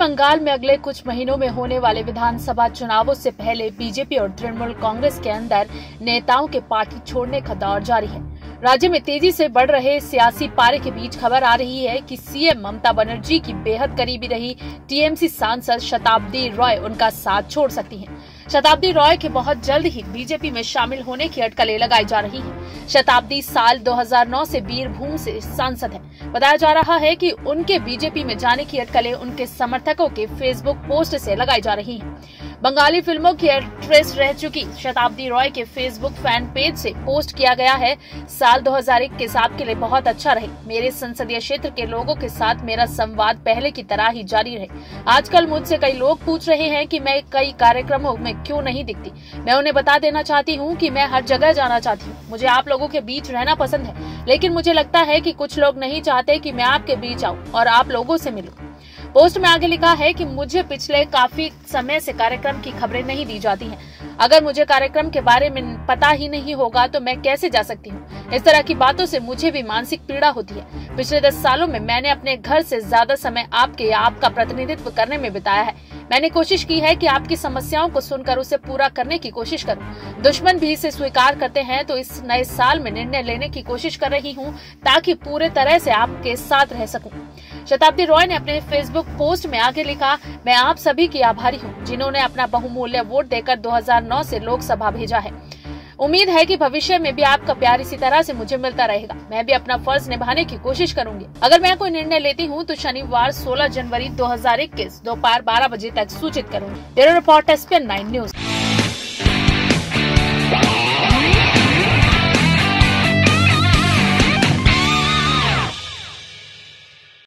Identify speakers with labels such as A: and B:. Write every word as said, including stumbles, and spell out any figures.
A: बंगाल में अगले कुछ महीनों में होने वाले विधानसभा चुनावों से पहले बीजेपी और तृणमूल कांग्रेस के अंदर नेताओं के पार्टी छोड़ने का दौर जारी है। राज्य में तेजी से बढ़ रहे सियासी पारे के बीच खबर आ रही है कि सीएम ममता बनर्जी की बेहद करीबी रही टीएमसी सांसद शताब्दी रॉय उनका साथ छोड़ सकती हैं। शताब्दी रॉय के बहुत जल्द ही बीजेपी में शामिल होने की अटकलें लगाई जा रही हैं। शताब्दी साल दो हज़ार नौ से बीरभूम से सांसद है। बताया जा रहा है कि उनके बीजेपी में जाने की अटकलें उनके समर्थकों के फेसबुक पोस्ट से लगाई जा रही हैं। बंगाली फिल्मों की एक्ट्रेस रह चुकी शताब्दी रॉय के फेसबुक फैन पेज से पोस्ट किया गया है, साल दो हज़ार इक्कीस आपके लिए बहुत अच्छा रहे। मेरे संसदीय क्षेत्र के लोगों के साथ मेरा संवाद पहले की तरह ही जारी रहे। आजकल मुझसे कई लोग पूछ रहे हैं कि मैं कई कार्यक्रमों में क्यों नहीं दिखती। मैं उन्हें बता देना चाहती हूँ कि मैं हर जगह जाना चाहती हूँ। मुझे आप लोगों के बीच रहना पसंद है, लेकिन मुझे लगता है कि कुछ लोग नहीं चाहते कि मैं आपके बीच आऊँ और आप लोगों से मिलूं। पोस्ट में आगे लिखा है कि मुझे पिछले काफी समय से कार्यक्रम की खबरें नहीं दी जाती हैं। अगर मुझे कार्यक्रम के बारे में पता ही नहीं होगा तो मैं कैसे जा सकती हूँ। इस तरह की बातों से मुझे भी मानसिक पीड़ा होती है। पिछले दस सालों में मैंने अपने घर से ज्यादा समय आपके या आपका प्रतिनिधित्व करने में बिताया है। मैंने कोशिश की है कि आपकी समस्याओं को सुनकर उसे पूरा करने की कोशिश करूं। दुश्मन भी इसे स्वीकार करते हैं, तो इस नए साल में निर्णय लेने की कोशिश कर रही हूं ताकि पूरे तरह से आपके साथ रह सकूं। शताब्दी रॉय ने अपने फेसबुक पोस्ट में आगे लिखा, मैं आप सभी की आभारी हूं जिन्होंने अपना बहुमूल्य वोट देकर दो हज़ार नौ से लोकसभा भेजा है। उम्मीद है कि भविष्य में भी आपका प्यार इसी तरह से मुझे मिलता रहेगा। मैं भी अपना फर्ज निभाने की कोशिश करूंगी। अगर मैं कोई निर्णय लेती हूं तो शनिवार सोलह जनवरी दो हज़ार इक्कीस दोपहर बारह बजे तक सूचित करूंगी। Bureau report S P N nine news.